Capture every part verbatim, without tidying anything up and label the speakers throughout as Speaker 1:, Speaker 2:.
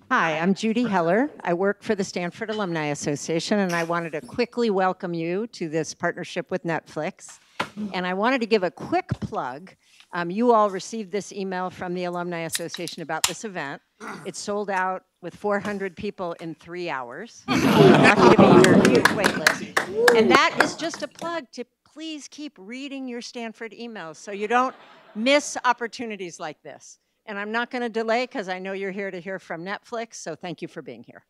Speaker 1: Hi, I'm Judy Heller. I work for the Stanford Alumni Association, and I wanted to quickly welcome you to this partnership with Netflix. And I wanted to give a quick plug. Um, you all received this email from the Alumni Association about this event. It sold out with four hundred people in three hours. So we're lucky to be your huge wait list. And that is just a plug to please keep reading your Stanford emails so you don't miss opportunities like this. And I'm not going to delay because I know you're here to hear from Netflix, so thank you for being here.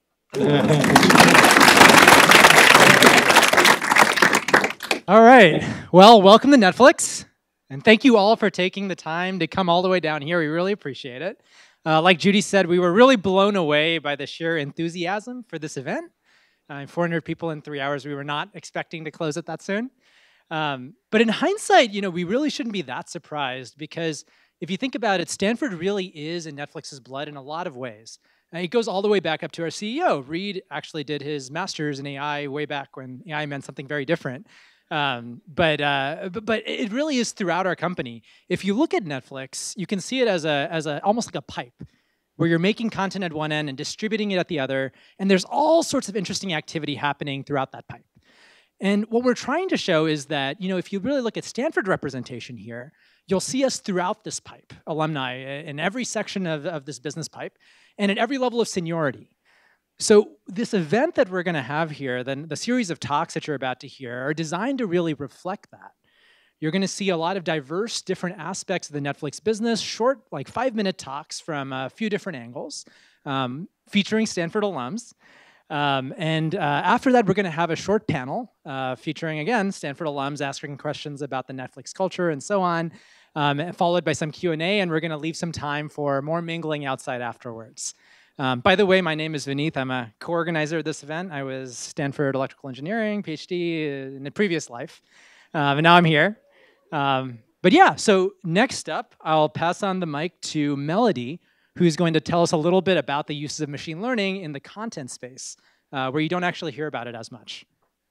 Speaker 2: All right. Well, welcome to Netflix. And thank you all for taking the time to come all the way down here. We really appreciate it. Uh, like Judy said, we were really blown away by the sheer enthusiasm for this event. Uh, four hundred people in three hours. We were not expecting to close it that soon. Um, but in hindsight, you know, we really shouldn't be that surprised because if you think about it, Stanford really is in Netflix's blood in a lot of ways. Uh, it goes all the way back up to our C E O. Reed actually did his master's in A I way back when A I meant something very different. Um, but, uh, but but it really is throughout our company. If you look at Netflix, you can see it as a as a almost like a pipe, where you're making content at one end and distributing it at the other, and there's all sorts of interesting activity happening throughout that pipe. And what we're trying to show is that, you know, if you really look at Stanford representation here, you'll see us throughout this pipe, alumni, in every section of, of this business pipe, and at every level of seniority. So this event that we're going to have here, then the series of talks that you're about to hear, are designed to really reflect that. You're going to see a lot of diverse, different aspects of the Netflix business, short, like five-minute talks from a few different angles, um, featuring Stanford alums. Um, and uh, after that, we're going to have a short panel uh, featuring, again, Stanford alums asking questions about the Netflix culture and so on, um, followed by some Q and A, and we're going to leave some time for more mingling outside afterwards. Um, by the way, my name is Vineeth. I'm a co-organizer of this event. I was Stanford Electrical Engineering, PhD in a previous life, um, and now I'm here. Um, but yeah, so next up, I'll pass on the mic to Melody, who's going to tell us a little bit about the uses of machine learning in the content space, uh, where you don't actually hear about it as much.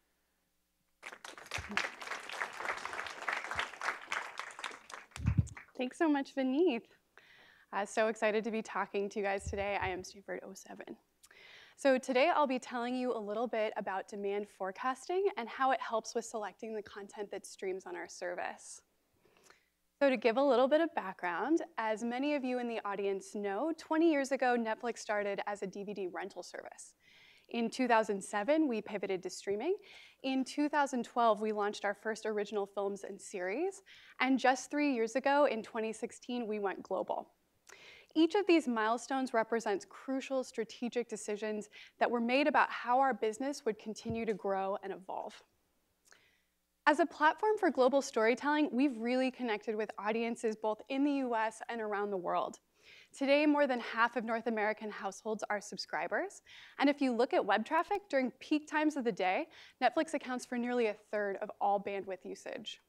Speaker 3: Thanks so much, Vineeth. Uh, so excited to be talking to you guys today. I am Stanford oh seven. So today I'll be telling you a little bit about demand forecasting and how it helps with selecting the content that streams on our service. So to give a little bit of background, as many of you in the audience know, twenty years ago, Netflix started as a D V D rental service. In two thousand seven, we pivoted to streaming. In two thousand twelve, we launched our first original films and series. And just three years ago, in twenty sixteen, we went global. Each of these milestones represents crucial strategic decisions that were made about how our business would continue to grow and evolve. As a platform for global storytelling, we've really connected with audiences both in the U S and around the world. Today, more than half of North American households are subscribers. And if you look at web traffic during peak times of the day, Netflix accounts for nearly a third of all bandwidth usage.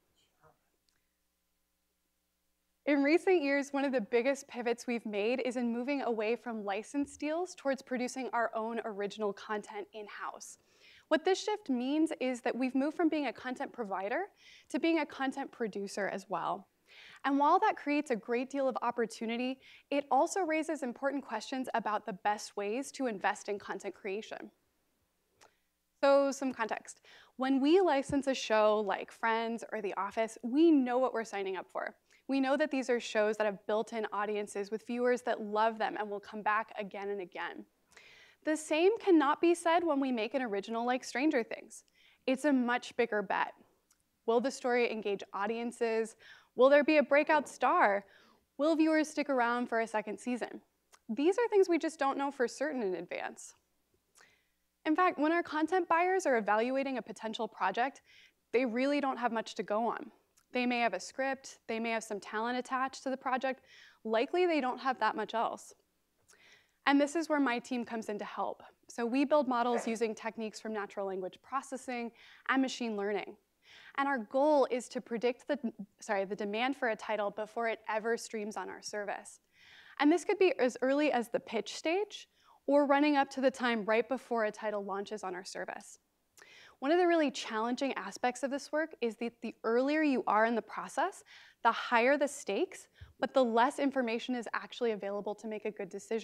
Speaker 3: In recent years, one of the biggest pivots we've made is in moving away from license deals towards producing our own original content in-house. What this shift means is that we've moved from being a content provider to being a content producer as well. And while that creates a great deal of opportunity, it also raises important questions about the best ways to invest in content creation. So some context. When we license a show like Friends or The Office, we know what we're signing up for. We know that these are shows that have built-in audiences with viewers that love them and will come back again and again. The same cannot be said when we make an original like Stranger Things. It's a much bigger bet. Will the story engage audiences? Will there be a breakout star? Will viewers stick around for a second season? These are things we just don't know for certain in advance. In fact, when our content buyers are evaluating a potential project, they really don't have much to go on. They may have a script, they may have some talent attached to the project. Likely they don't have that much else. And this is where my team comes in to help. So we build models using techniques from natural language processing and machine learning. And our goal is to predict the, sorry, the demand for a title before it ever streams on our service. And this could be as early as the pitch stage or running up to the time right before a title launches on our service. One of the really challenging aspects of this work is that the earlier you are in the process, the higher the stakes, but the less information is actually available to make a good decision.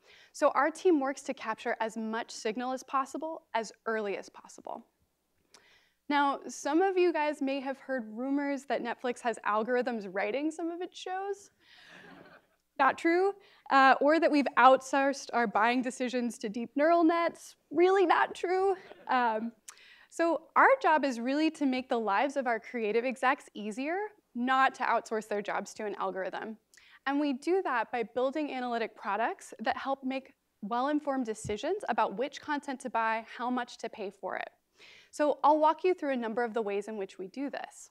Speaker 3: So our team works to capture as much signal as possible as early as possible. Now, some of you guys may have heard rumors that Netflix has algorithms writing some of its shows. Not true. Uh, or that we've outsourced our buying decisions to deep neural nets. Really not true. Um, so our job is really to make the lives of our creative execs easier, not to outsource their jobs to an algorithm. And we do that by building analytic products that help make well-informed decisions about which content to buy, how much to pay for it. So I'll walk you through a number of the ways in which we do this.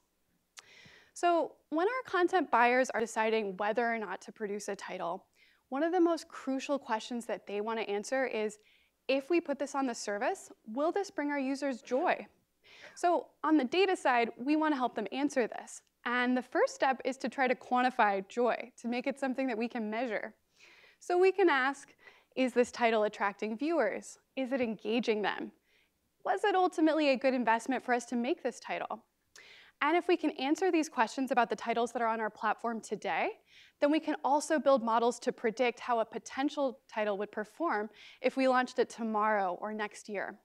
Speaker 3: So when our content buyers are deciding whether or not to produce a title, one of the most crucial questions that they want to answer is, if we put this on the service, will this bring our users joy? So on the data side, we want to help them answer this. And the first step is to try to quantify joy, to make it something that we can measure. So we can ask, is this title attracting viewers? Is it engaging them? Was it ultimately a good investment for us to make this title? And if we can answer these questions about the titles that are on our platform today, then we can also build models to predict how a potential title would perform if we launched it tomorrow or next year.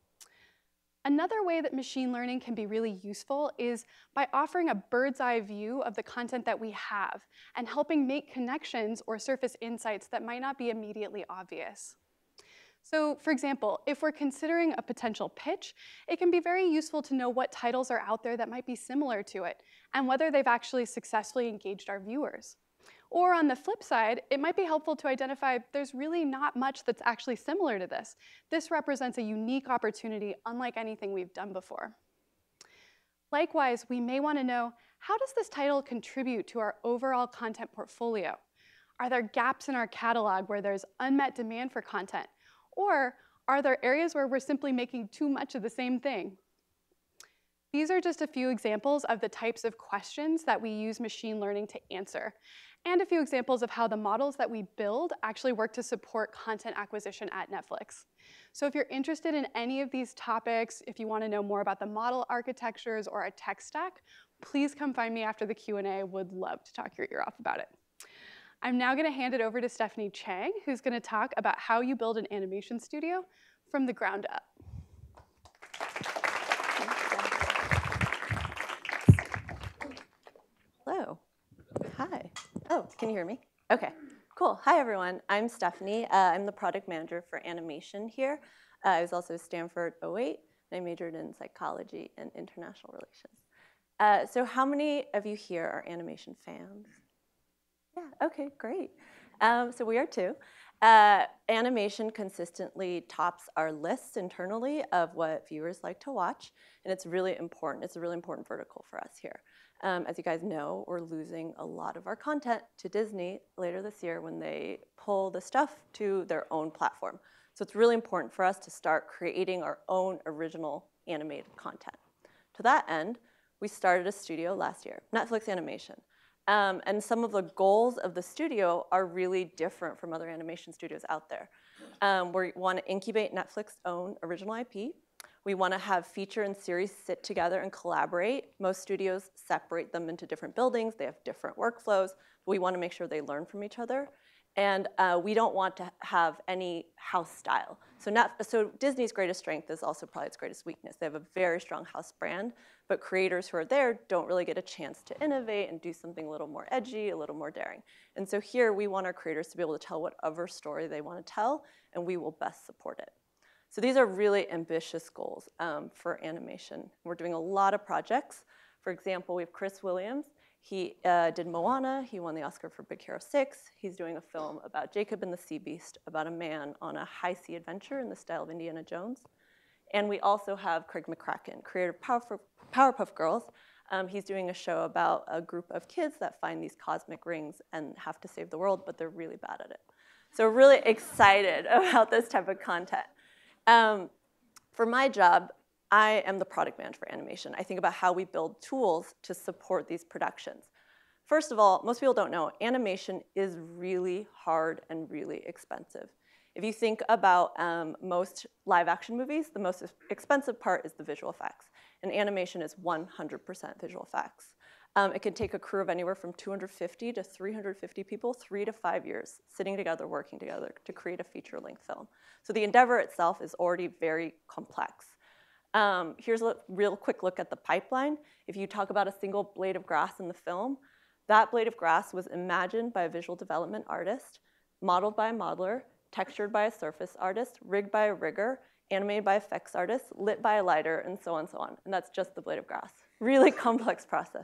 Speaker 3: Another way that machine learning can be really useful is by offering a bird's eye view of the content that we have and helping make connections or surface insights that might not be immediately obvious. So for example, if we're considering a potential pitch, it can be very useful to know what titles are out there that might be similar to it and whether they've actually successfully engaged our viewers. Or on the flip side, it might be helpful to identify there's really not much that's actually similar to this. This represents a unique opportunity unlike anything we've done before. Likewise, we may want to know, how does this title contribute to our overall content portfolio? Are there gaps in our catalog where there's unmet demand for content? Or are there areas where we're simply making too much of the same thing? These are just a few examples of the types of questions that we use machine learning to answer, and a few examples of how the models that we build actually work to support content acquisition at Netflix. So if you're interested in any of these topics, if you want to know more about the model architectures or our tech stack, please come find me after the Q and A. Would love to talk your ear off about it. I'm now going to hand it over to Stephanie Chang, who's going to talk about how you build an animation studio from the ground up.
Speaker 4: Hello. Hi. Oh, can you hear me? OK, cool. Hi, everyone. I'm Stephanie. Uh, I'm the product manager for animation here. Uh, I was also at Stanford oh eight, and I majored in psychology and international relations. Uh, so how many of you here are animation fans? Yeah, OK, great. Um, so we are too. Uh, animation consistently tops our lists internally of what viewers like to watch, and it's really important. It's a really important vertical for us here. Um, as you guys know, we're losing a lot of our content to Disney later this year when they pull the stuff to their own platform. So it's really important for us to start creating our own original animated content. To that end, we started a studio last year, Netflix Animation. Um, and some of the goals of the studio are really different from other animation studios out there. Um, we want to incubate Netflix's own original I P. We want to have feature and series sit together and collaborate. Most studios separate them into different buildings. They have different workflows. But we want to make sure they learn from each other. And uh, we don't want to have any house style. So, not, so Disney's greatest strength is also probably its greatest weakness. They have a very strong house brand, but creators who are there don't really get a chance to innovate and do something a little more edgy, a little more daring. And so here we want our creators to be able to tell whatever story they want to tell, and we will best support it. So these are really ambitious goals um, for animation. We're doing a lot of projects. For example, we have Chris Williams. He uh, did Moana. He won the Oscar for Big Hero six. He's doing a film about Jacob and the Sea Beast, about a man on a high-sea adventure in the style of Indiana Jones. And we also have Craig McCracken, creator of Powerpuff, Powerpuff Girls. Um, he's doing a show about a group of kids that find these cosmic rings and have to save the world, but they're really bad at it. So we're really excited about this type of content. Um, for my job, I am the product manager for animation. I think about how we build tools to support these productions. First of all, most people don't know, animation is really hard and really expensive. If you think about um, most live action movies, the most expensive part is the visual effects. And animation is one hundred percent visual effects. Um, it can take a crew of anywhere from two hundred fifty to three hundred fifty people, three to five years, sitting together, working together to create a feature-length film. So the endeavor itself is already very complex. Um, here's a real quick look at the pipeline. If you talk about a single blade of grass in the film, that blade of grass was imagined by a visual development artist, modeled by a modeler, textured by a surface artist, rigged by a rigger, animated by effects artists, lit by a lighter, and so on and so on. And that's just the blade of grass. Really complex process.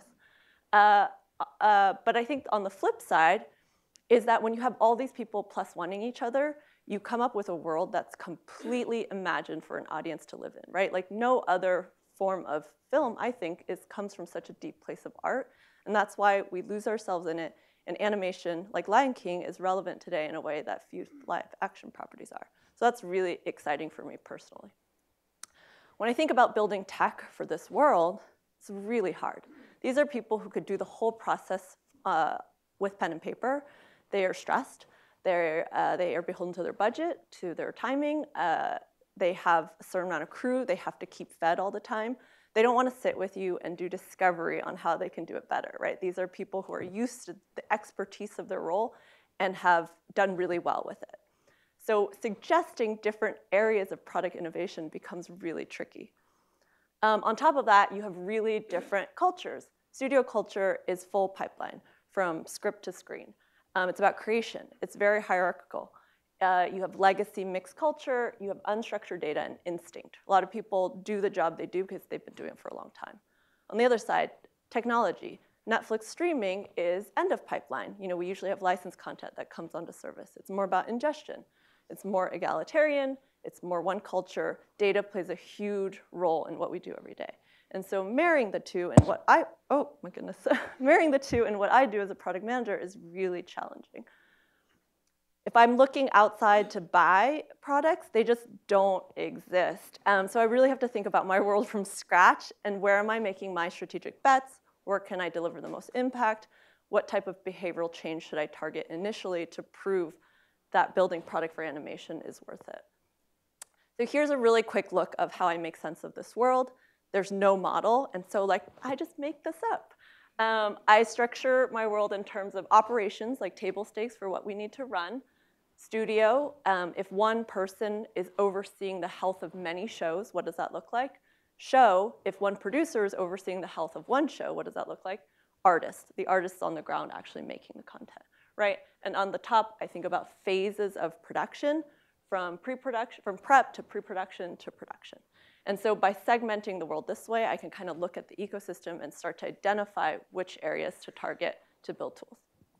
Speaker 4: Uh, uh, but I think on the flip side is that when you have all these people plus wanting each other, you come up with a world that's completely imagined for an audience to live in, right? Like no other form of film, I think, is, comes from such a deep place of art. And that's why we lose ourselves in it. And animation, like Lion King, is relevant today in a way that few live action properties are. So that's really exciting for me personally. When I think about building tech for this world, it's really hard. These are people who could do the whole process uh, with pen and paper. They are stressed. They're, uh, they are beholden to their budget, to their timing. Uh, they have a certain amount of crew. They have to keep fed all the time. They don't want to sit with you and do discovery on how they can do it better, right? These are people who are used to the expertise of their role and have done really well with it. So suggesting different areas of product innovation becomes really tricky. Um, on top of that, you have really different cultures. Studio culture is full pipeline from script to screen. Um, it's about creation. It's very hierarchical. Uh, you have legacy mixed culture. You have unstructured data and instinct. A lot of people do the job they do because they've been doing it for a long time. On the other side, technology. Netflix streaming is end of pipeline. You know, we usually have licensed content that comes onto service. It's more about ingestion. It's more egalitarian. It's more one culture. Data plays a huge role in what we do every day. And so marrying the two and what I, oh my goodness, marrying the two and what I do as a product manager is really challenging. If I'm looking outside to buy products, they just don't exist. Um, so I really have to think about my world from scratch and where am I making my strategic bets? Where can I deliver the most impact? What type of behavioral change should I target initially to prove that building product for animation is worth it? So here's a really quick look of how I make sense of this world. There's no model, and so like I just make this up. Um, I structure my world in terms of operations, like table stakes for what we need to run. Studio, um, if one person is overseeing the health of many shows, what does that look like? Show, if one producer is overseeing the health of one show, what does that look like? Artist, the artists on the ground actually making the content, right? And on the top, I think about phases of production, from pre-production, from prep to pre-production to production. And so by segmenting the world this way, I can kind of look at the ecosystem and start to identify which areas to target to build tools.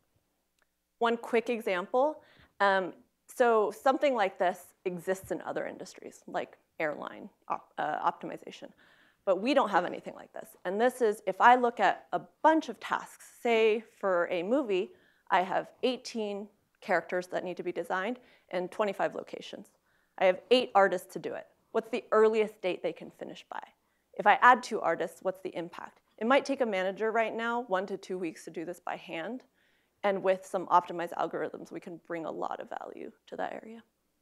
Speaker 4: One quick example, um, so something like this exists in other industries, like airline op uh, optimization. But we don't have anything like this. And this is, if I look at a bunch of tasks, say for a movie, I have eighteen characters that need to be designed and twenty-five locations. I have eight artists to do it. What's the earliest date they can finish by? If I add two artists, what's the impact? It might take a manager right now one to two weeks to do this by hand. And with some optimized algorithms, we can bring a lot of value to that area.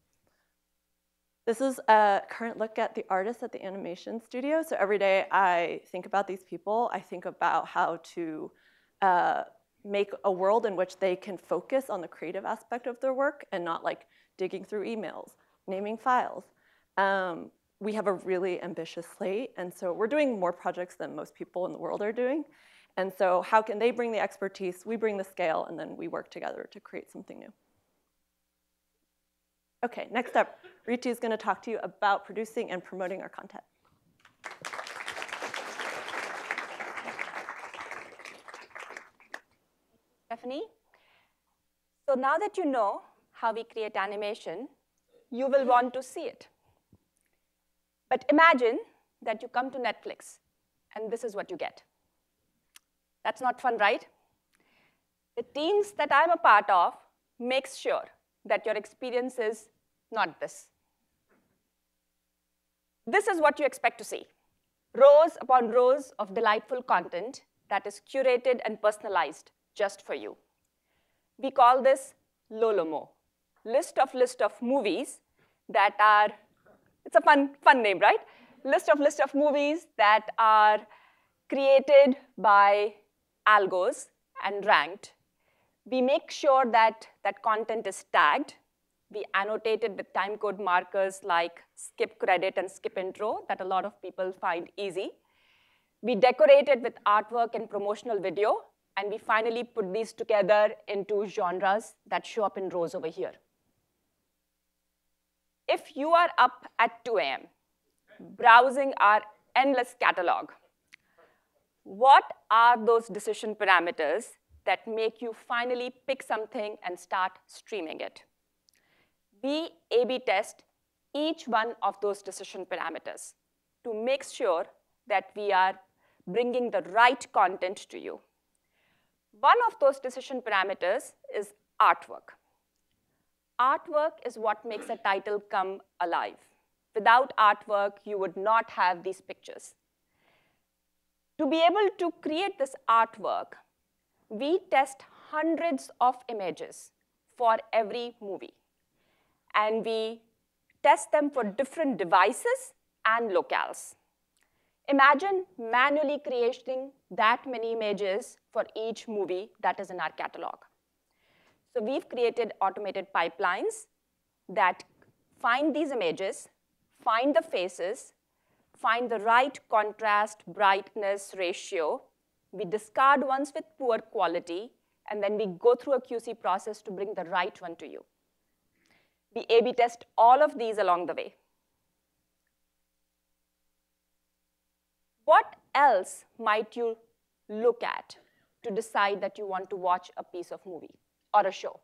Speaker 4: This is a current look at the artists at the animation studio. So every day I think about these people. I think about how to uh, make a world in which they can focus on the creative aspect of their work and not like digging through emails, naming files. Um, we have a really ambitious slate, and so we're doing more projects than most people in the world are doing. And so how can they bring the expertise, we bring the scale, and then we work together to create something new. Okay, next up, Ritu is going to talk to you about producing and promoting our content.
Speaker 5: Stephanie. So now that you know how we create animation, you will want to see it. But imagine that you come to Netflix, and this is what you get. That's not fun, right? The teams that I'm a part of makes sure that your experience is not this. This is what you expect to see. Rows upon rows of delightful content that is curated and personalized just for you. We call this Lolomo, list of list of movies that are, it's a fun, fun name, right? List of list of movies that are created by algos and ranked. We make sure that that content is tagged. We annotate it with timecode markers like skip credit and skip intro that a lot of people find easy. We decorate it with artwork and promotional video, and we finally put these together into genres that show up in rows over here. If you are up at two A M browsing our endless catalog, what are those decision parameters that make you finally pick something and start streaming it? We A B test each one of those decision parameters to make sure that we are bringing the right content to you. One of those decision parameters is artwork. Artwork is what makes a title come alive. Without artwork, you would not have these pictures. To be able to create this artwork, we test hundreds of images for every movie. And we test them for different devices and locales. Imagine manually creating that many images for each movie that is in our catalog. So we've created automated pipelines that find these images, find the faces, find the right contrast, brightness ratio. We discard ones with poor quality, and then we go through a Q C process to bring the right one to you. We A B test all of these along the way. What else might you look at to decide that you want to watch a piece of movie or a show?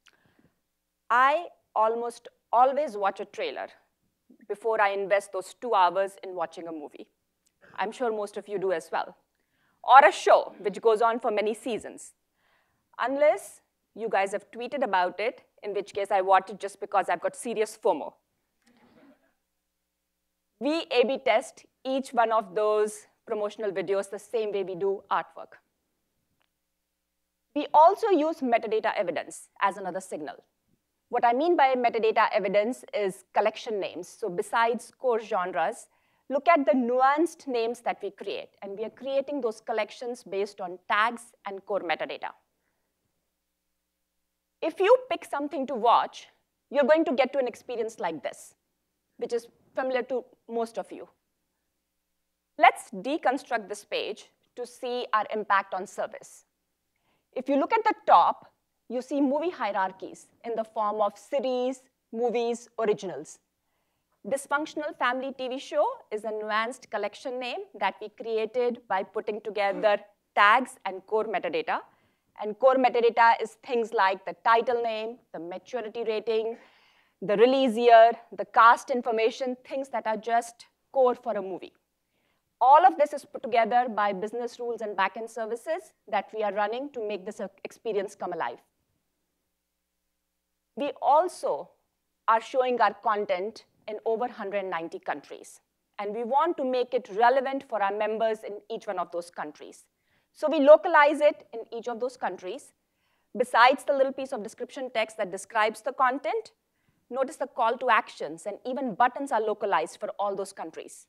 Speaker 5: I almost always watch a trailer before I invest those two hours in watching a movie. I'm sure most of you do as well. Or a show, which goes on for many seasons. Unless you guys have tweeted about it, in which case I watch it just because I've got serious FOMO. We A B test each one of those promotional videos the same way we do artwork. We also use metadata evidence as another signal. What I mean by metadata evidence is collection names. So besides core genres, look at the nuanced names that we create. And we are creating those collections based on tags and core metadata. If you pick something to watch, you're going to get to an experience like this, which is familiar to most of you. Let's deconstruct this page to see our impact on service. If you look at the top, you see movie hierarchies in the form of series, movies, originals. Dysfunctional Family T V Show is a nuanced collection name that we created by putting together tags and core metadata. And core metadata is things like the title name, the maturity rating, the release year, the cast information, things that are just core for a movie. All of this is put together by business rules and backend services that we are running to make this experience come alive. We also are showing our content in over one hundred ninety countries. And we want to make it relevant for our members in each one of those countries. So we localize it in each of those countries. Besides the little piece of description text that describes the content, notice the call to actions, and even buttons are localized for all those countries.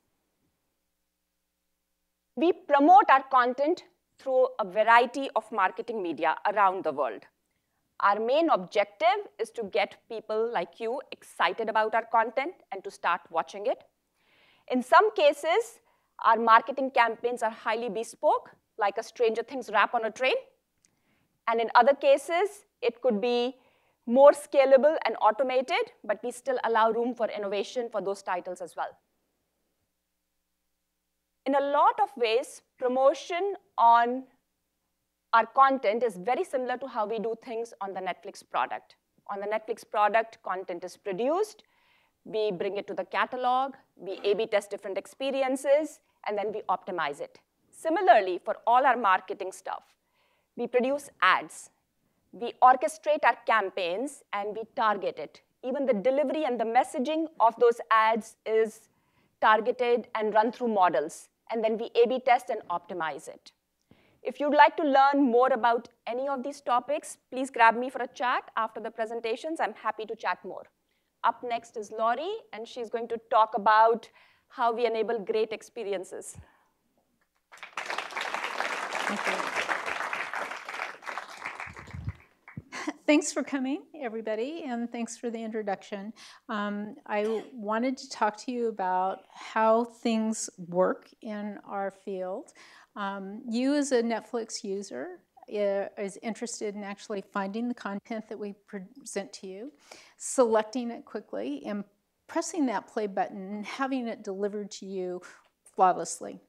Speaker 5: We promote our content through a variety of marketing media around the world. Our main objective is to get people like you excited about our content and to start watching it. In some cases, our marketing campaigns are highly bespoke, like a Stranger Things rap on a train. And in other cases, it could be more scalable and automated, but we still allow room for innovation for those titles as well. In a lot of ways, promotion on our content is very similar to how we do things on the Netflix product. On the Netflix product, content is produced, we bring it to the catalog, we A B test different experiences, and then we optimize it. Similarly, for all our marketing stuff, we produce ads. We orchestrate our campaigns, and we target it. Even the delivery and the messaging of those ads is targeted and run through models. And then we A B test and optimize it. If you'd like to learn more about any of these topics, please grab me for a chat after the presentations. I'm happy to chat more. Up next is Laurie, and she's going to talk about how we enable great experiences.
Speaker 1: Thank you.
Speaker 6: thanks for coming, everybody, and thanks for the introduction. Um, I wanted to talk to you about how things work in our field. Um, you as a Netflix user uh, is interested in actually finding the content that we present to you, selecting it quickly, and pressing that play button and having it delivered to you flawlessly.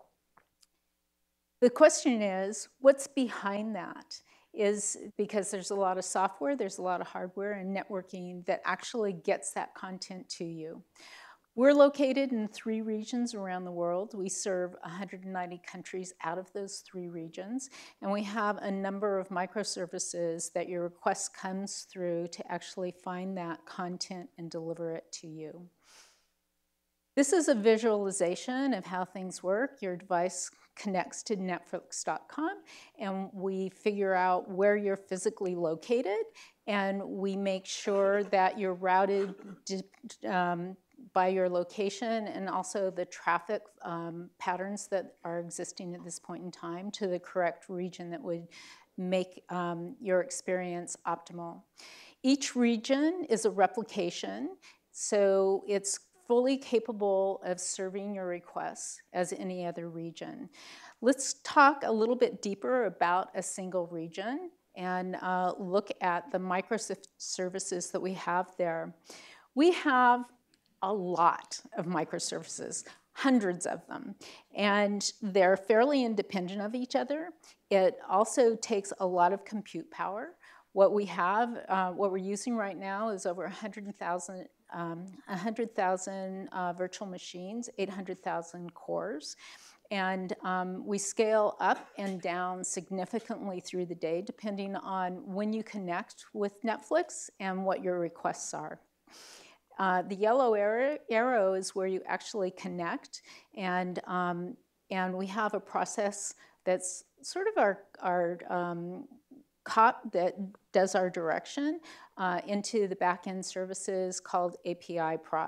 Speaker 6: The question is, what's behind that? Is because there's a lot of software, there's a lot of hardware and networking that actually gets that content to you. We're located in three regions around the world. We serve one hundred ninety countries out of those three regions, and we have a number of microservices that your request comes through to actually find that content and deliver it to you. This is a visualization of how things work. Your device connects to netflix dot com, and we figure out where you're physically located, and we make sure that you're routed um, by your location and also the traffic um, patterns that are existing at this point in time to the correct region that would make um, your experience optimal. Each region is a replication, so it's fully capable of serving your requests as any other region. Let's talk a little bit deeper about a single region and uh, look at the microservices that we have there. We have a lot of microservices, hundreds of them, and they're fairly independent of each other. It also takes a lot of compute power. What we have, uh, what we're using right now is over one hundred thousand um, one hundred thousand uh, virtual machines, eight hundred thousand cores. And um, we scale up and down significantly through the day, depending on when you connect with Netflix and what your requests are. Uh, the yellow arrow, arrow is where you actually connect, and, um, and we have a process that's sort of our, our um, cop that does our direction uh, into the back-end services called A P I prod.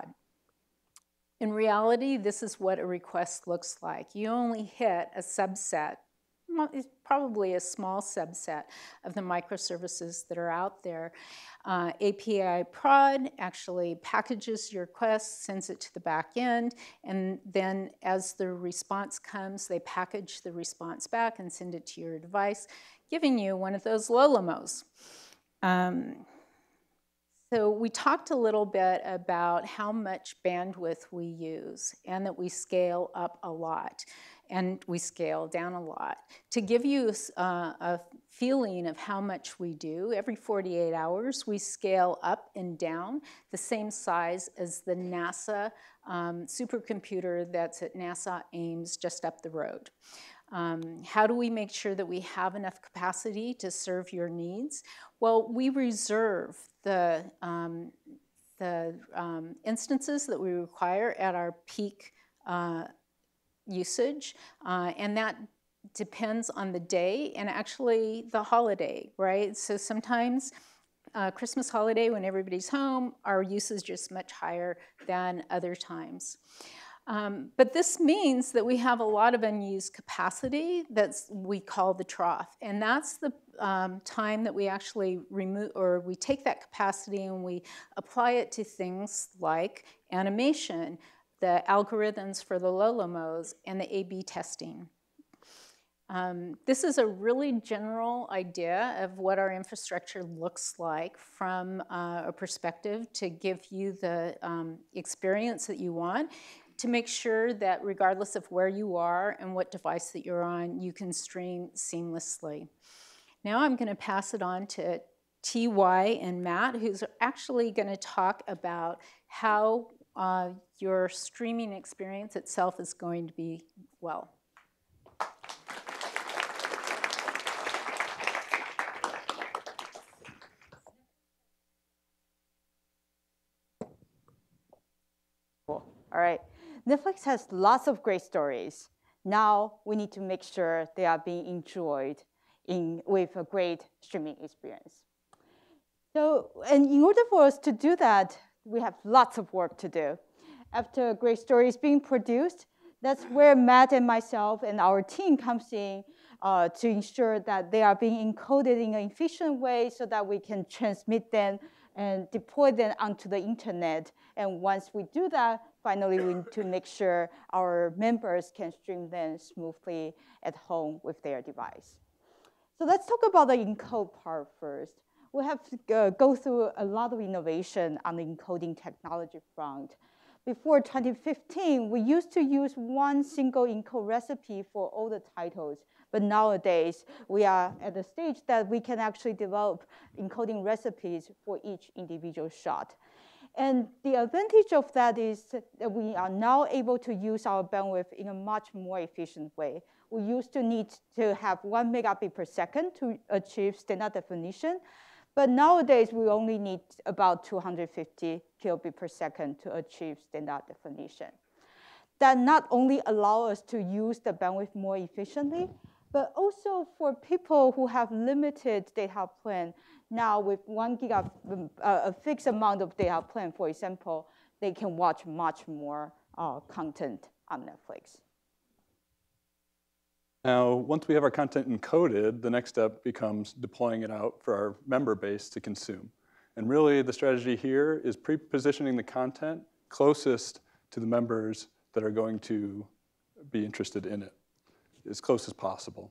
Speaker 6: In reality, this is what a request looks like. You only hit a subset, probably a small subset of the microservices that are out there. Uh, A P I prod actually packages your request, sends it to the back end, and then as the response comes, they package the response back and send it to your device, giving you one of those Lolomos. Um, So we talked a little bit about how much bandwidth we use and that we scale up a lot and we scale down a lot. To give you uh, a feeling of how much we do, every forty-eight hours we scale up and down the same size as the NASA um, supercomputer that's at NASA Ames just up the road. Um, how do we make sure that we have enough capacity to serve your needs? Well, we reserve the, um, the um, instances that we require at our peak uh, usage, uh, and that depends on the day and actually the holiday, right? So sometimes uh, Christmas holiday when everybody's home, our use is just much higher than other times. Um, but this means that we have a lot of unused capacity that we call the trough. And that's the um, time that we actually remove, or we take that capacity and we apply it to things like animation, the algorithms for the Lolomos, and the A B testing. Um, this is a really general idea of what our infrastructure looks like from uh, a perspective to give you the um, experience that you want, to make sure that regardless of where you are and what device that you're on, you can stream seamlessly. Now I'm going to pass it on to T Y and Matt, who's actually going to talk about how uh, your streaming experience itself is going to be well.
Speaker 7: Cool. All right. Netflix has lots of great stories. Now we need to make sure they are being enjoyed in, with a great streaming experience. So, and in order for us to do that, we have lots of work to do. After a great story is being produced, that's where Matt and myself and our team comes in uh, to ensure that they are being encoded in an efficient way so that we can transmit them and deploy them onto the internet. And once we do that, finally, we need to make sure our members can stream them smoothly at home with their device. So let's talk about the encode part first. We have to uh, go through a lot of innovation on the encoding technology front. Before twenty fifteen, we used to use one single encode recipe for all the titles. But nowadays, we are at the stage that we can actually develop encoding recipes for each individual shot. And the advantage of that is that we are now able to use our bandwidth in a much more efficient way. We used to need to have one megabit per second to achieve standard definition. But nowadays, we only need about two hundred fifty kilobit per second to achieve standard definition. That not only allows us to use the bandwidth more efficiently, but also for people who have limited data plan, now with one gigabit, uh, a fixed amount of data plan, for example, they can watch much more uh, content on Netflix.
Speaker 8: Now, once we have our content encoded, the next step becomes deploying it out for our member base to consume. And really, the strategy here is pre-positioning the content closest to the members that are going to be interested in it, as close as possible.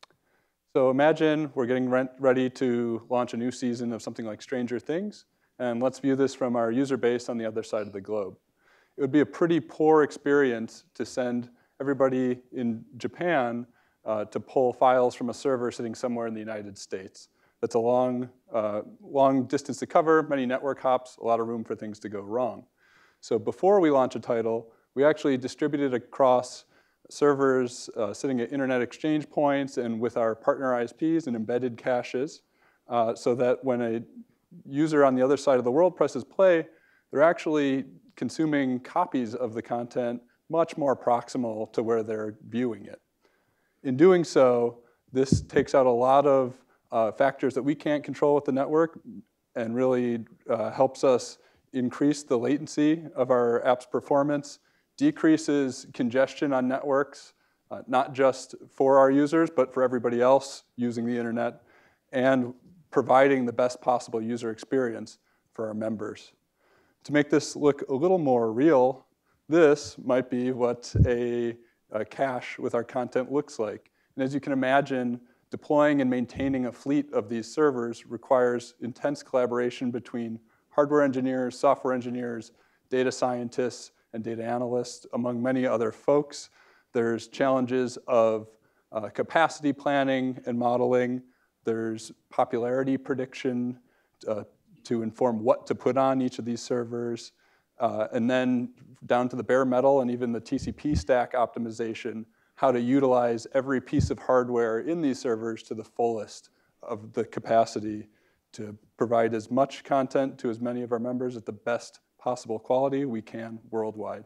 Speaker 8: So imagine we're getting ready to launch a new season of something like Stranger Things, and let's view this from our user base on the other side of the globe. It would be a pretty poor experience to send everybody in Japan uh, to pull files from a server sitting somewhere in the United States. That's a long, uh, long distance to cover, many network hops, a lot of room for things to go wrong. So before we launch a title, we actually distributed across servers uh, sitting at internet exchange points and with our partner I S Ps and embedded caches, uh, so that when a user on the other side of the world presses play, they're actually consuming copies of the content much more proximal to where they're viewing it. In doing so, this takes out a lot of uh, factors that we can't control with the network and really uh, helps us increase the latency of our app's performance, decreases congestion on networks, uh, not just for our users, but for everybody else using the internet, and providing the best possible user experience for our members. To make this look a little more real, this might be what a, a cache with our content looks like. And as you can imagine, deploying and maintaining a fleet of these servers requires intense collaboration between hardware engineers, software engineers, data scientists, and data analysts, among many other folks. There's challenges of uh, capacity planning and modeling. There's popularity prediction uh, to inform what to put on each of these servers. Uh, and then down to the bare metal and even the T C P stack optimization, how to utilize every piece of hardware in these servers to the fullest of the capacity to provide as much content to as many of our members at the best possible quality we can worldwide.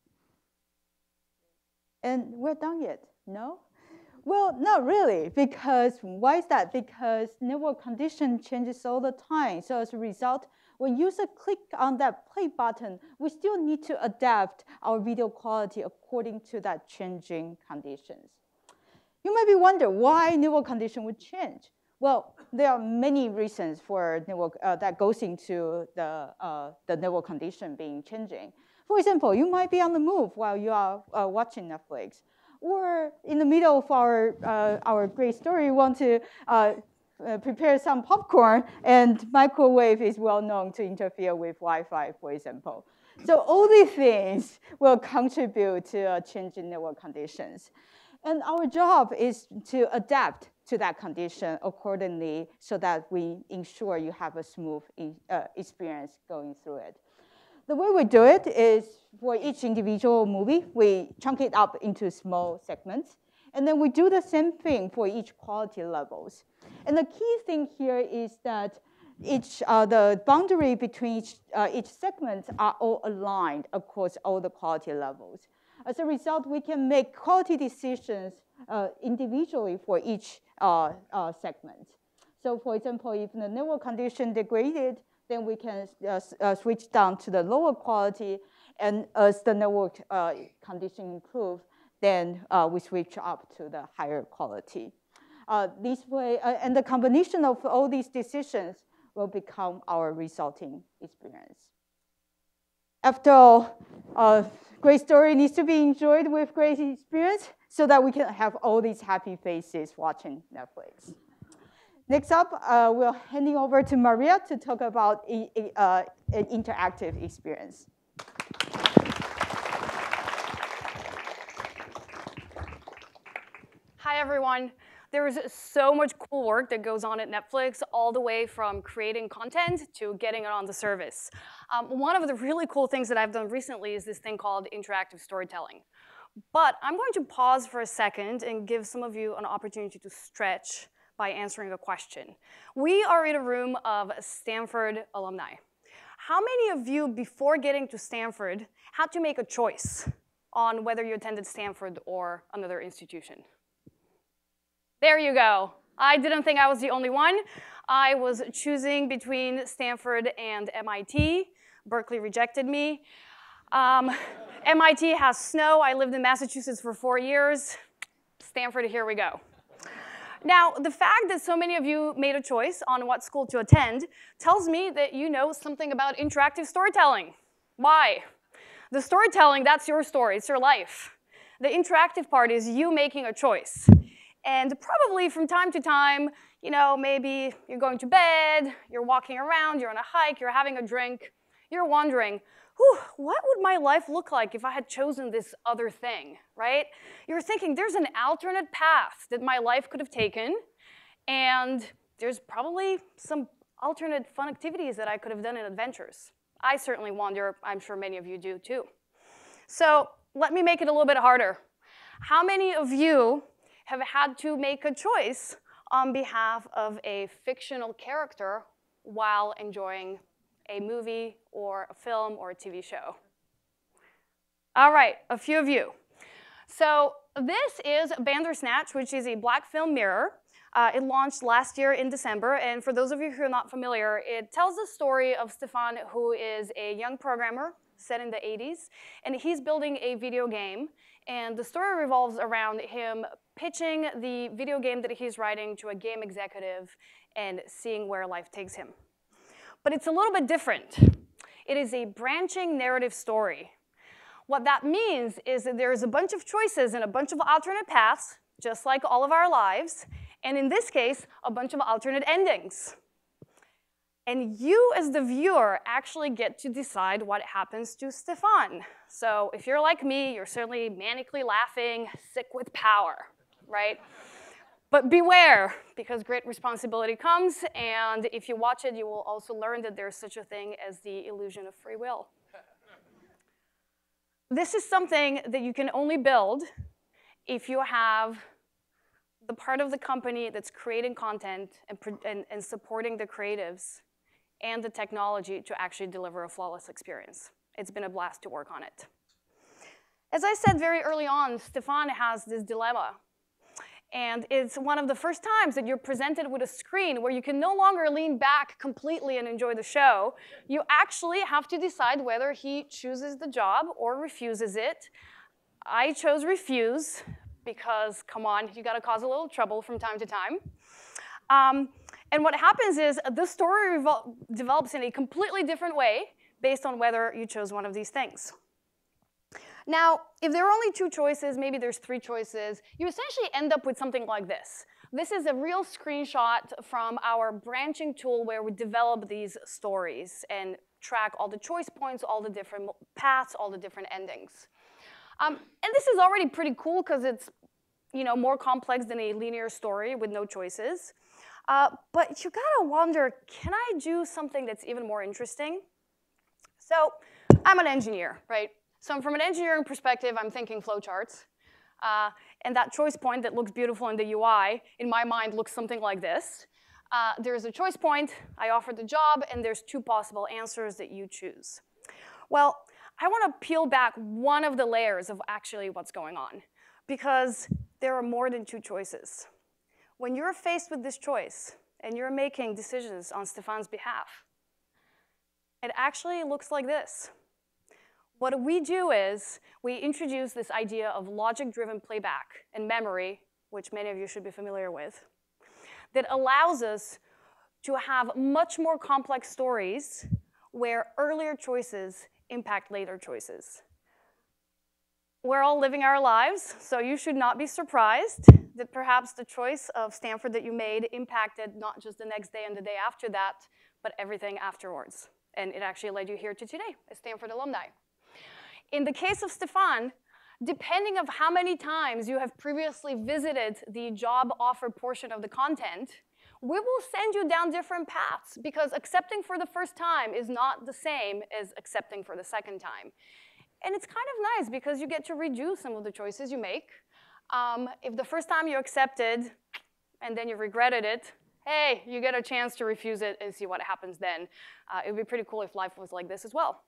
Speaker 7: And we're done yet, no? Well, not really, because why is that? Because network condition changes all the time. So as a result, when user click on that play button, we still need to adapt our video quality according to that changing conditions. You might be wondering why network condition would change. Well, there are many reasons for network uh, that goes into the, uh, the network condition being changing. For example, you might be on the move while you are uh, watching Netflix. Or in the middle of our, uh, our great story, you want to uh, uh, prepare some popcorn, and microwave is well known to interfere with Wi-Fi, for example. So all these things will contribute to a change in network conditions. And our job is to adapt to that condition accordingly so that we ensure you have a smooth uh, experience going through it. The way we do it is for each individual movie, we chunk it up into small segments. And then we do the same thing for each quality levels. And the key thing here is that each, uh, the boundary between each, uh, each segment are all aligned across all the quality levels. As a result, we can make quality decisions uh, individually for each uh, uh, segment. So for example, if the network condition degraded, then we can uh, uh, switch down to the lower quality. And as the network uh, condition improve, then uh, we switch up to the higher quality. uh, this way, uh, and the combination of all these decisions will become our resulting experience. After all, uh, great story needs to be enjoyed with great experience so that we can have all these happy faces watching Netflix. Next up, uh, we're handing over to Maria to talk about a, a, uh, an interactive experience.
Speaker 9: Hi, everyone. There is so much cool work that goes on at Netflix, all the way from creating content to getting it on the service. Um, one of the really cool things that I've done recently is this thing called interactive storytelling. But I'm going to pause for a second and give some of you an opportunity to stretch by answering a question. We are in a room of Stanford alumni. How many of you, before getting to Stanford, had to make a choice on whether you attended Stanford or another institution? There you go. I didn't think I was the only one. I was choosing between Stanford and M I T. Berkeley rejected me. Um, M I T has snow. I lived in Massachusetts for four years. Stanford, here we go. Now, the fact that so many of you made a choice on what school to attend tells me that you know something about interactive storytelling. Why? The storytelling, that's your story. It's your life. The interactive part is you making a choice. And probably from time to time, you know, maybe you're going to bed, you're walking around, you're on a hike, you're having a drink, you're wondering, whew, what would my life look like if I had chosen this other thing, right? You're thinking there's an alternate path that my life could have taken, and there's probably some alternate fun activities that I could have done in adventures. I certainly wonder, I'm sure many of you do too. So let me make it a little bit harder. How many of you have had to make a choice on behalf of a fictional character while enjoying a movie or a film or a T V show? All right, a few of you. So this is Bandersnatch, which is a black film mirror. Uh, it launched last year in December, and for those of you who are not familiar, it tells the story of Stefan, who is a young programmer set in the eighties, and he's building a video game, and the story revolves around him pitching the video game that he's writing to a game executive and seeing where life takes him. But it's a little bit different. It is a branching narrative story. What that means is that there's a bunch of choices and a bunch of alternate paths, just like all of our lives, and in this case, a bunch of alternate endings. And you, as the viewer, actually get to decide what happens to Stefan. So if you're like me, you're certainly manically laughing, sick with power, right? But beware, because great responsibility comes, and if you watch it, you will also learn that there's such a thing as the illusion of free will. This is something that you can only build if you have the part of the company that's creating content and, and, and supporting the creatives and the technology to actually deliver a flawless experience. It's been a blast to work on it. As I said very early on, Stefan has this dilemma. And it's one of the first times that you're presented with a screen where you can no longer lean back completely and enjoy the show. You actually have to decide whether he chooses the job or refuses it. I chose refuse because, come on, you gotta cause a little trouble from time to time. Um, and what happens is the story develops in a completely different way based on whether you chose one of these things. Now, if there are only two choices, maybe there's three choices, you essentially end up with something like this. This is a real screenshot from our branching tool where we develop these stories and track all the choice points, all the different paths, all the different endings. Um, and this is already pretty cool because it's, you know, more complex than a linear story with no choices. Uh, but you gotta wonder, can I do something that's even more interesting? So I'm an engineer, right? So from an engineering perspective, I'm thinking flowcharts. Uh, and that choice point that looks beautiful in the U I, in my mind, looks something like this. Uh, there's a choice point, I offer the job, and there's two possible answers that you choose. Well, I want to peel back one of the layers of actually what's going on, because there are more than two choices. When you're faced with this choice, and you're making decisions on Stefan's behalf, it actually looks like this. What we do is we introduce this idea of logic-driven playback and memory, which many of you should be familiar with. that allows us to have much more complex stories where earlier choices impact later choices. We're all living our lives, so you should not be surprised that perhaps the choice of Stanford that you made impacted not just the next day and the day after that, but everything afterwards. And it actually led you here to today as Stanford alumni. In the case of Stefan, depending on how many times you have previously visited the job offer portion of the content, we will send you down different paths because accepting for the first time is not the same as accepting for the second time. And it's kind of nice because you get to redo some of the choices you make. Um, if the first time you accepted and then you regretted it, hey, you get a chance to refuse it and see what happens then. Uh, it would be pretty cool if life was like this as well.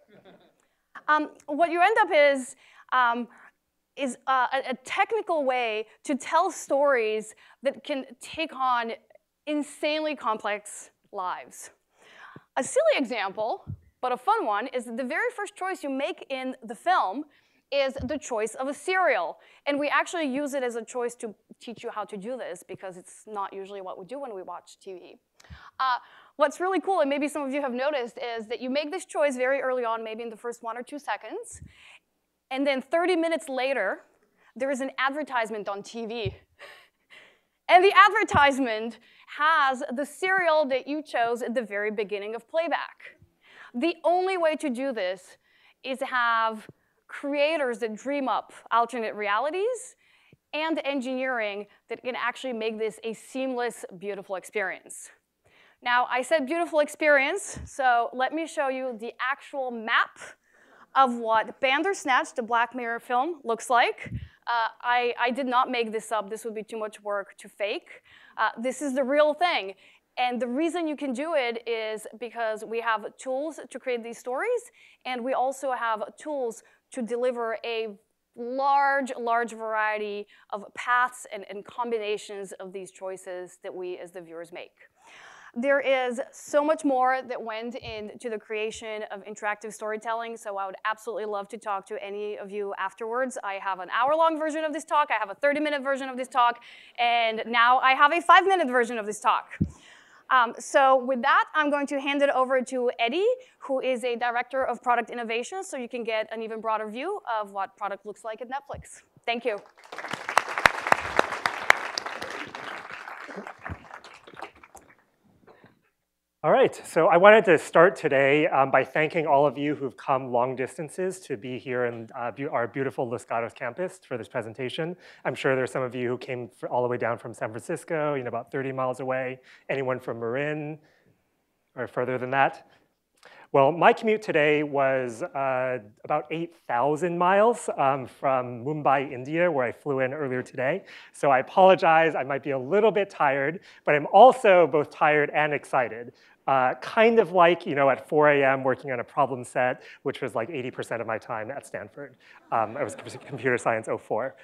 Speaker 9: um, what you end up is, um, is uh, a, a technical way to tell stories that can take on insanely complex lives. A silly example, but a fun one, is that the very first choice you make in the film is the choice of a cereal. And we actually use it as a choice to teach you how to do this because it's not usually what we do when we watch T V. Uh, what's really cool, and maybe some of you have noticed, is that you make this choice very early on, maybe in the first one or two seconds, and then thirty minutes later, there is an advertisement on T V. And the advertisement has the cereal that you chose at the very beginning of playback. The only way to do this is to have creators that dream up alternate realities and engineering that can actually make this a seamless, beautiful experience. Now, I said beautiful experience, so let me show you the actual map of what Bandersnatch, the Black Mirror film, looks like. Uh, I, I did not make this up. This would be too much work to fake. Uh, this is the real thing. And the reason you can do it is because we have tools to create these stories, and we also have tools to deliver a large, large variety of paths and, and combinations of these choices that we as the viewers make. There is so much more that went into the creation of interactive storytelling, so I would absolutely love to talk to any of you afterwards. I have an hour-long version of this talk, I have a thirty-minute version of this talk, and now I have a five-minute version of this talk. Um, so with that, I'm going to hand it over to Eddie, who is a director of product innovation, so you can get an even broader view of what product looks like at Netflix. Thank you.
Speaker 10: All right, so I wanted to start today um, by thanking all of you who've come long distances to be here in uh, be our beautiful Los Gatos campus for this presentation. I'm sure there's some of you who came for all the way down from San Francisco, you know, about thirty miles away. Anyone from Marin or further than that? Well, my commute today was uh, about eight thousand miles um, from Mumbai, India, where I flew in earlier today. So I apologize, I might be a little bit tired, but I'm also both tired and excited. Uh, kind of like, you know, at four A M working on a problem set, which was like eighty percent of my time at Stanford. Um, I was computer science oh four.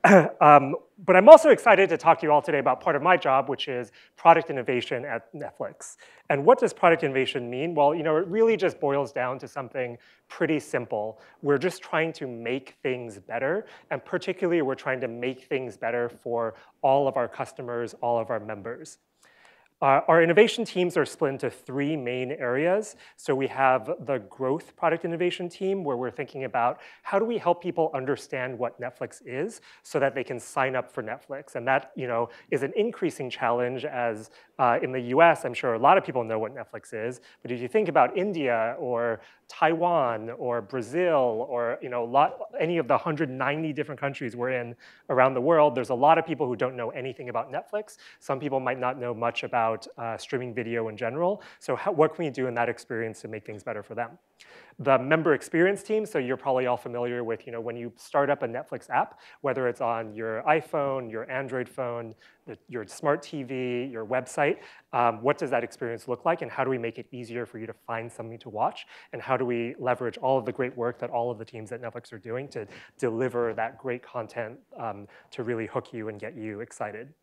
Speaker 10: um, but I'm also excited to talk to you all today about part of my job, which is product innovation at Netflix. And what does product innovation mean? Well, you know, it really just boils down to something pretty simple. We're just trying to make things better, and particularly we're trying to make things better for all of our customers, all of our members. Uh, our innovation teams are split into three main areas. So we have the growth product innovation team, where we're thinking about how do we help people understand what Netflix is so that they can sign up for Netflix. And that, you know, is an increasing challenge as uh, in the U S, I'm sure a lot of people know what Netflix is. But if you think about India or Taiwan or Brazil or, you know, lot, any of the one hundred ninety different countries we're in around the world, there's a lot of people who don't know anything about Netflix. Some people might not know much about Uh, streaming video in general. So how, what can we do in that experience to make things better for them? The member experience team, so you're probably all familiar with, you know, when you start up a Netflix app, whether it's on your iPhone, your Android phone, the, your smart T V, your website, um, what does that experience look like, and how do we make it easier for you to find something to watch, and how do we leverage all of the great work that all of the teams at Netflix are doing to deliver that great content um, to really hook you and get you excited?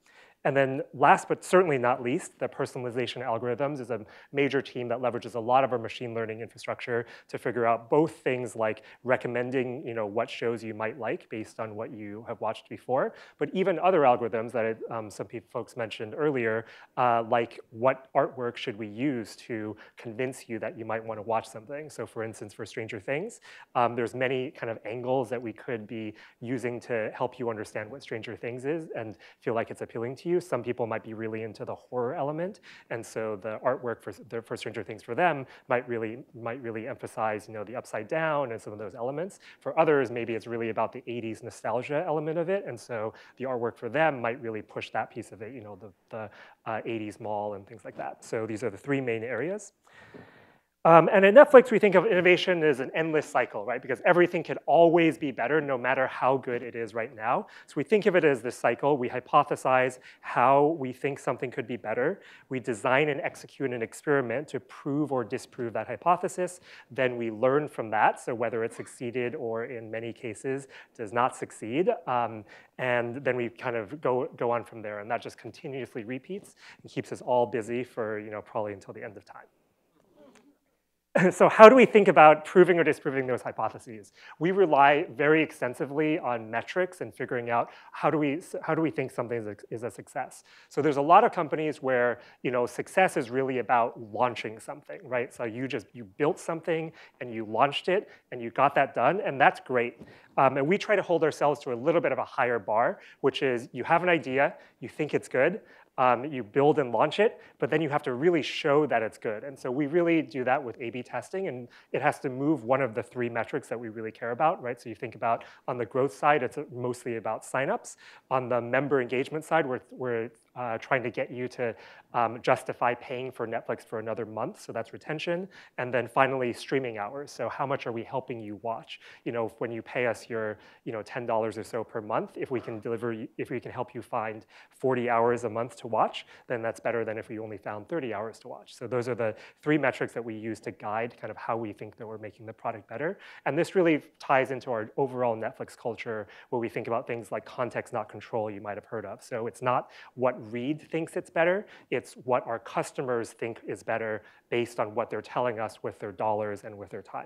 Speaker 10: And then last but certainly not least, the personalization algorithms is a major team that leverages a lot of our machine learning infrastructure to figure out both things like recommending, you know, what shows you might like based on what you have watched before, but even other algorithms that um, some people, folks mentioned earlier, uh, like what artwork should we use to convince you that you might want to watch something. So for instance, for Stranger Things, um, there's many kind of angles that we could be using to help you understand what Stranger Things is and feel like it's appealing to you. Some people might be really into the horror element, and so the artwork for, for Stranger Things for them might really might really emphasize, you know, the upside down and some of those elements. For others, maybe it's really about the eighties nostalgia element of it, and so the artwork for them might really push that piece of it, you know, the, the uh, eighties mall and things like that. So these are the three main areas. Um, and at Netflix, we think of innovation as an endless cycle, right? Because everything can always be better, no matter how good it is right now. So we think of it as this cycle. We hypothesize how we think something could be better. We design and execute an experiment to prove or disprove that hypothesis. Then we learn from that, so whether it succeeded or in many cases does not succeed. Um, and then we kind of go, go on from there. And that just continuously repeats and keeps us all busy for, you know, probably until the end of time. So how do we think about proving or disproving those hypotheses? We rely very extensively on metrics and figuring out how do we, how do we think something is a, is a success. So there's a lot of companies where, you know, success is really about launching something, right? So you just, you built something and you launched it and you got that done, and that's great. Um, and we try to hold ourselves to a little bit of a higher bar, which is you have an idea, you think it's good, Um, you build and launch it, but then you have to really show that it's good. And so we really do that with A B testing, and it has to move one of the three metrics that we really care about, right? So you think about on the growth side, it's mostly about signups. On the member engagement side, we're, we're uh, trying to get you to um, justify paying for Netflix for another month, so that's retention. And then finally, streaming hours. So how much are we helping you watch? You know, when you pay us your, you know, ten dollars or so per month, if we can deliver, if we can help you find forty hours a month to watch, then that's better than if we only found thirty hours to watch. So those are the three metrics that we use to guide kind of how we think that we're making the product better. And this really ties into our overall Netflix culture, where we think about things like context, not control, you might have heard of. So it's not what Reed thinks it's better, it's what our customers think is better based on what they're telling us with their dollars and with their time.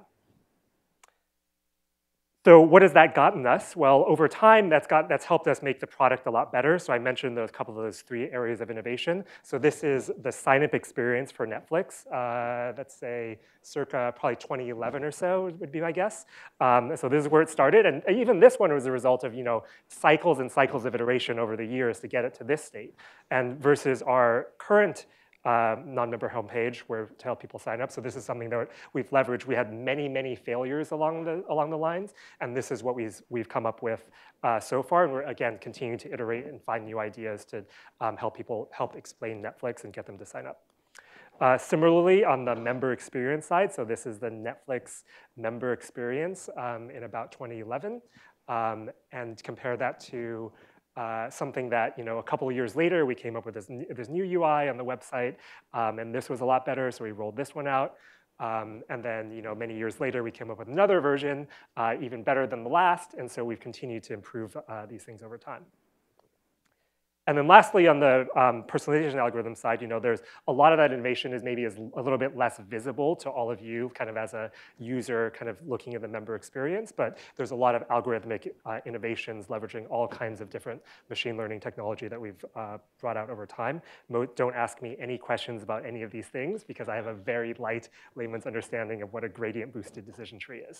Speaker 10: So what has that gotten us? Well, over time, that's, got, that's helped us make the product a lot better. So I mentioned those couple of those three areas of innovation. So this is the sign-up experience for Netflix. Uh, let's say circa probably twenty eleven or so would be my guess. Um, so this is where it started. And even this one was a result of, you know, cycles and cycles of iteration over the years to get it to this state. And versus our current Uh, non-member homepage where to help people sign up. So this is something that we've leveraged. We had many, many failures along the along the lines, and this is what we've we've come up with uh, so far. And we're again continuing to iterate and find new ideas to um, help people help explain Netflix and get them to sign up. Uh, similarly, on the member experience side, so this is the Netflix member experience um, in about twenty eleven, um, and compare that to Uh, something that, you know, a couple of years later, we came up with this, this new U I on the website, um, and this was a lot better, so we rolled this one out. Um, and then, you know, many years later, we came up with another version, uh, even better than the last, and so we've continued to improve uh, these things over time. And then lastly, on the um, personalization algorithm side, you know, there's a lot of that innovation is maybe is a little bit less visible to all of you kind of as a user kind of looking at the member experience, but there's a lot of algorithmic uh, innovations leveraging all kinds of different machine learning technology that we've uh, brought out over time. Mo don't ask me any questions about any of these things because I have a very light layman's understanding of what a gradient boosted decision tree is.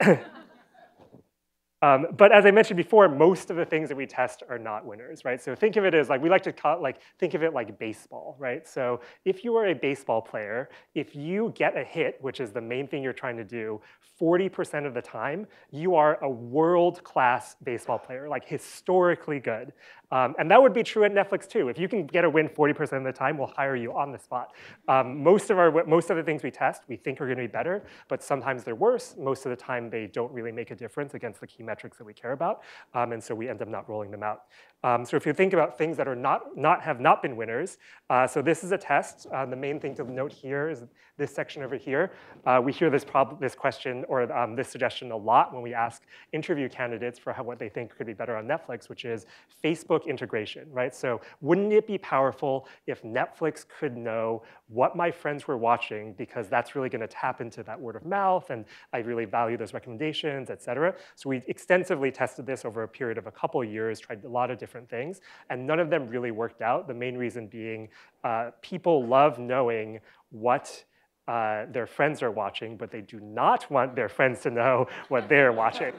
Speaker 10: Um, but as I mentioned before, most of the things that we test are not winners, right? So think of it as like, we like to call it like, think of it like baseball, right? So if you are a baseball player, if you get a hit, which is the main thing you're trying to do, forty percent of the time, you are a world-class baseball player, like historically good. Um, and that would be true at Netflix too. If you can get a win forty percent of the time, we'll hire you on the spot. Um, most of our, most of the things we test, we think are gonna be better, but sometimes they're worse. Most of the time, they don't really make a difference against the key metrics that we care about, um, and so we end up not rolling them out. Um, so if you think about things that are not, not have not been winners, uh, so this is a test. Uh, the main thing to note here is this section over here. Uh, we hear this, prob this question or um, this suggestion a lot when we ask interview candidates for how, what they think could be better on Netflix, which is Facebook integration, right? So wouldn't it be powerful if Netflix could know what my friends were watching, because that's really going to tap into that word of mouth, and I really value those recommendations, et cetera. So we extensively tested this over a period of a couple of years, tried a lot of different things, and none of them really worked out. The main reason being uh, people love knowing what uh, their friends are watching, but they do not want their friends to know what they're watching.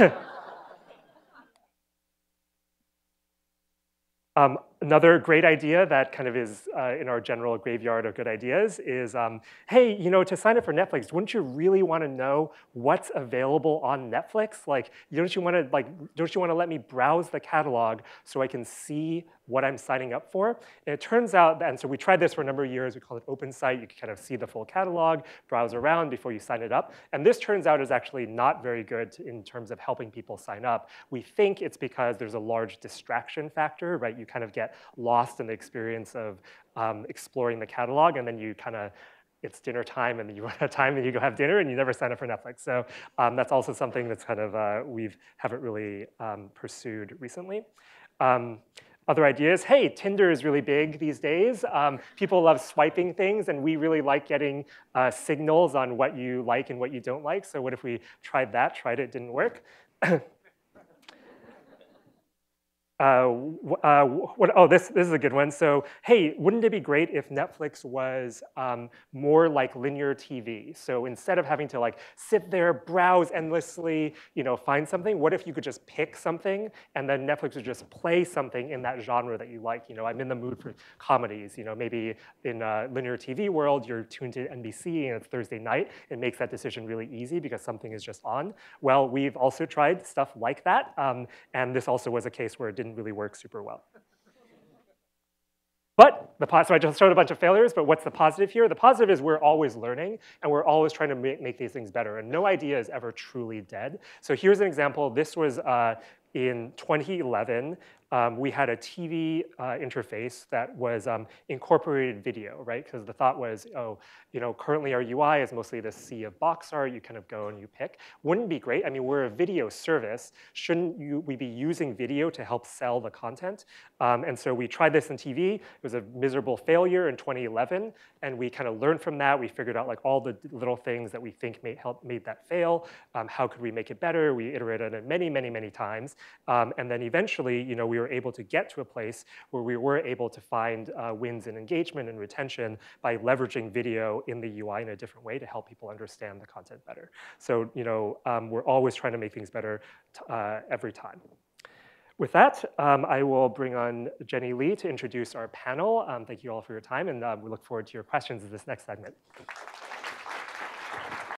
Speaker 10: Um, another great idea that kind of is uh, in our general graveyard of good ideas is, um, hey, you know, to sign up for Netflix, wouldn't you really want to know what's available on Netflix? Like, don't you want to like, don't you want to let me browse the catalog so I can see what I'm signing up for? And it turns out that, and so we tried this for a number of years. We call it open site. You can kind of see the full catalog, browse around before you sign it up. And this turns out is actually not very good to, in terms of helping people sign up. We think it's because there's a large distraction factor, right? You kind of get lost in the experience of um, exploring the catalog, and then you kind of, it's dinner time, and then you run out of time, and you go have dinner, and you never sign up for Netflix. So um, that's also something that's kind of, uh, we've haven't really um, pursued recently. Um, Other ideas, hey, Tinder is really big these days. Um, people love swiping things, and we really like getting uh, signals on what you like and what you don't like. So what if we tried that, tried it, didn't work? Uh, uh, what, oh, this, this is a good one. So, hey, wouldn't it be great if Netflix was um, more like linear T V? So instead of having to like sit there, browse endlessly, you know, find something, what if you could just pick something and then Netflix would just play something in that genre that you like? You know, I'm in the mood for comedies. You know, maybe in a linear T V world, you're tuned to N B C and it's Thursday night. It makes that decision really easy because something is just on. Well, we've also tried stuff like that, um, and this also was a case where it didn't really work super well. But, the so I just showed a bunch of failures, but what's the positive here? The positive is we're always learning, and we're always trying to make, make these things better, and no idea is ever truly dead. So here's an example. This was uh, in twenty eleven. Um, we had a T V uh, interface that was um, incorporated video, right? Because the thought was, oh, you know, currently our U I is mostly this sea of box art. You kind of go and you pick. Wouldn't it be great? I mean, we're a video service. Shouldn't you, we be using video to help sell the content? Um, and so we tried this in T V. It was a miserable failure in twenty eleven, and we kind of learned from that. We figured out like all the little things that we think made, help, made that fail. Um, how could we make it better? We iterated it many, many, many times. Um, and then eventually, you know, we were able to get to a place where we were able to find uh, wins in engagement and retention by leveraging video in the U I in a different way to help people understand the content better. So, you know, um, we're always trying to make things better uh, every time. With that, um, I will bring on Jenny Lee to introduce our panel. Um, thank you all for your time, and uh, we look forward to your questions in this next segment.